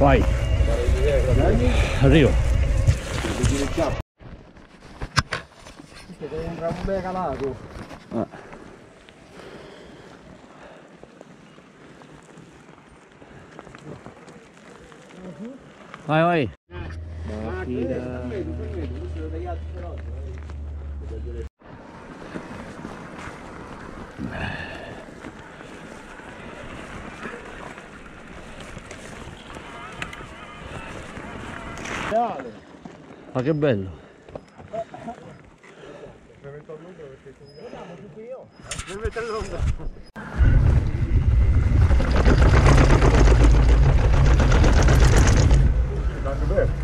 Vai. Arrivo. Deve entrare un bel calato. Vai, vai. Ma che bello! Mi metto all'ombra perché vediamo tutti io. Mi metto all'ombra. Tanto bene.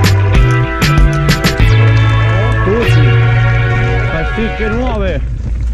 Chicche nuove.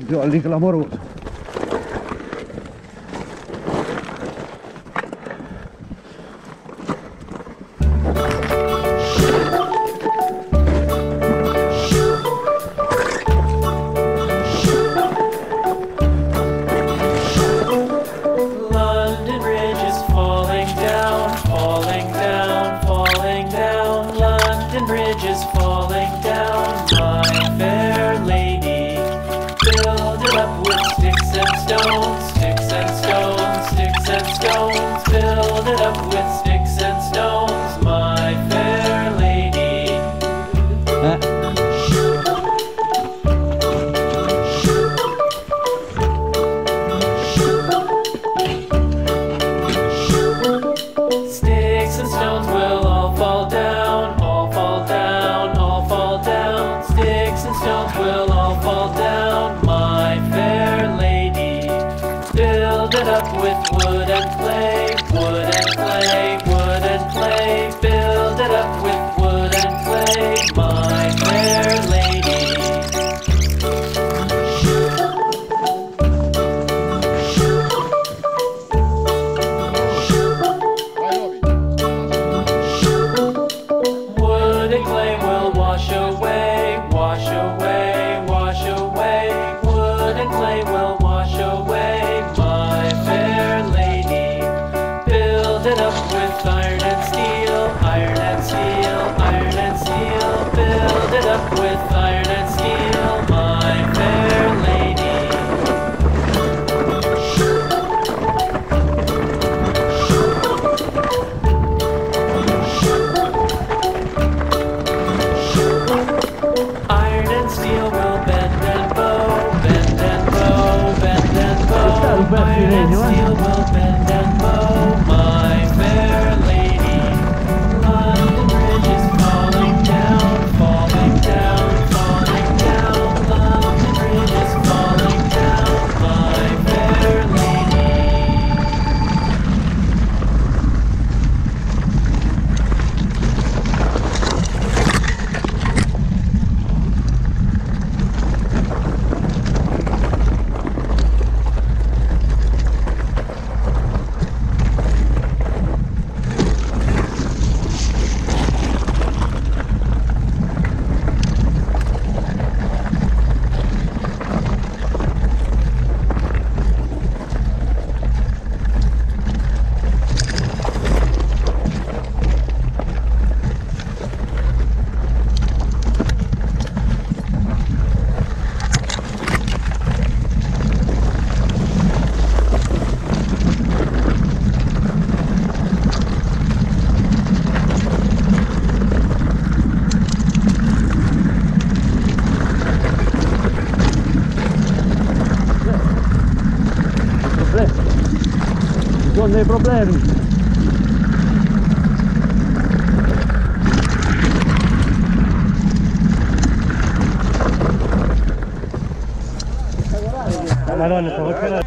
Jolly clamoroso. London Bridge is falling down, falling down, falling down. London Bridge is falling down, my fair lady. Build it up with sticks and stones, sticks and stones, sticks and stones. Build it up with sticks and stones, my fair lady. Sticks and stones will all fall down, all fall down, all fall down. Sticks and stones will all fall down, my fair lady. Build it up with wood and clay, wood and clay, wood and clay. Build it up with wood and clay, my fair lady. Wood and clay will wash away, wash away, wash away. Wood and clay will wash away, my fair lady. Build it up with iron and steel, iron and steel, iron and steel. Build it up with iron and steel, my fair lady. Iron and steel will bend and bow, bend and bow, bend and bow. Iron and steel will bend and bow, my fair lady. London Bridge is falling down, falling down, falling down. London Bridge is falling down, my fair lady. Ci sono dei problemi. Madonna, stavo facendo.